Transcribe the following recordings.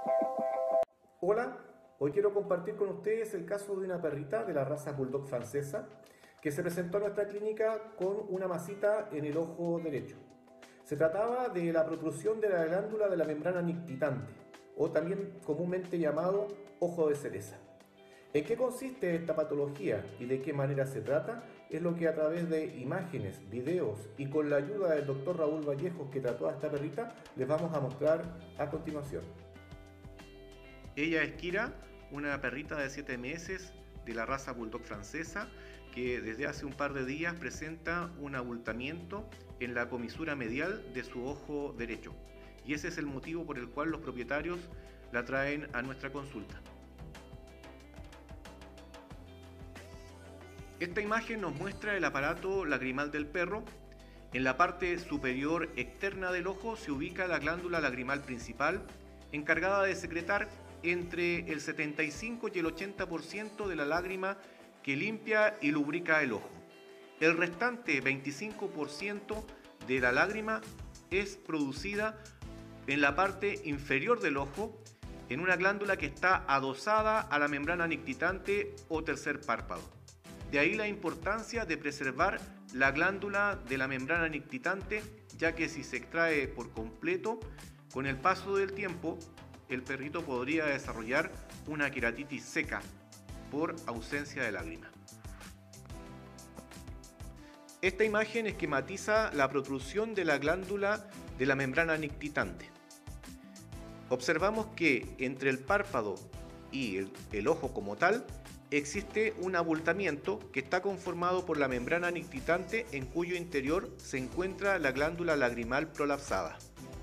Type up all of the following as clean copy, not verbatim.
Hola, hoy quiero compartir con ustedes el caso de una perrita de la raza Bulldog francesa que se presentó a nuestra clínica con una masita en el ojo derecho. Se trataba de la protrusión de la glándula de la membrana nictitante, o también comúnmente llamado ojo de cereza. ¿En qué consiste esta patología y de qué manera se trata? Es lo que a través de imágenes, videos y con la ayuda del doctor Raúl Vallejos, que trató a esta perrita, les vamos a mostrar a continuación. Ella es Kira, una perrita de 7 meses de la raza Bulldog francesa que desde hace un par de días presenta un abultamiento en la comisura medial de su ojo derecho. Y ese es el motivo por el cual los propietarios la traen a nuestra consulta. Esta imagen nos muestra el aparato lagrimal del perro. En la parte superior externa del ojo se ubica la glándula lagrimal principal, encargada de secretar entre el 75 y el 80% de la lágrima que limpia y lubrica el ojo. El restante 25% de la lágrima es producida en la parte inferior del ojo, en una glándula que está adosada a la membrana nictitante o tercer párpado. De ahí la importancia de preservar la glándula de la membrana nictitante, ya que si se extrae por completo, con el paso del tiempo, el perrito podría desarrollar una queratitis seca por ausencia de lágrima. Esta imagen esquematiza la protrusión de la glándula de la membrana nictitante. Observamos que entre el párpado y el ojo como tal, existe un abultamiento que está conformado por la membrana nictitante, en cuyo interior se encuentra la glándula lagrimal prolapsada.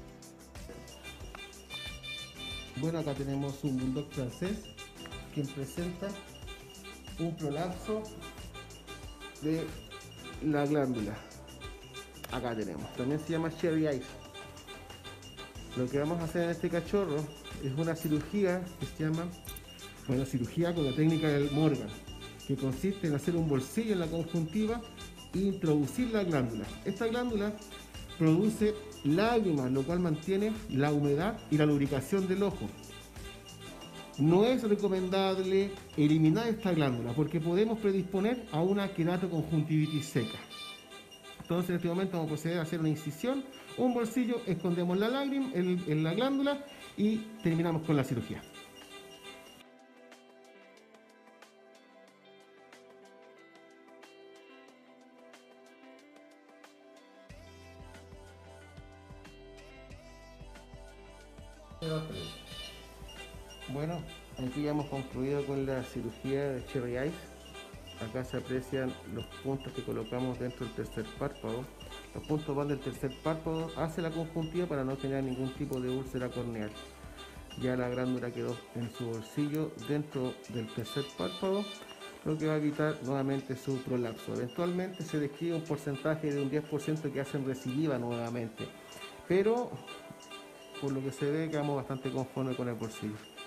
Bueno, acá tenemos un Bulldog francés que presenta un prolapso de la glándula. Acá tenemos, también se llama Cherry Eyes. Lo que vamos a hacer en este cachorro es una cirugía que se llama cirugía con la técnica del Morgan, que consiste en hacer un bolsillo en la conjuntiva e introducir la glándula. Esta glándula produce lágrimas, lo cual mantiene la humedad y la lubricación del ojo. No es recomendable eliminar esta glándula porque podemos predisponer a una queratoconjuntivitis seca. Entonces en este momento vamos a proceder a hacer una incisión, un bolsillo, escondemos la lágrima en la glándula y terminamos con la cirugía. Bueno, aquí ya hemos concluido con la cirugía de Cherry Eyes. Acá se aprecian los puntos que colocamos dentro del tercer párpado. Los puntos van del tercer párpado hacia la conjuntiva para no tener ningún tipo de úlcera corneal. Ya la glándula quedó en su bolsillo dentro del tercer párpado, lo que va a evitar nuevamente su prolapso. Eventualmente se describe un porcentaje de un 10% que hacen recidiva nuevamente, pero por lo que se ve quedamos bastante conformes con el bolsillo.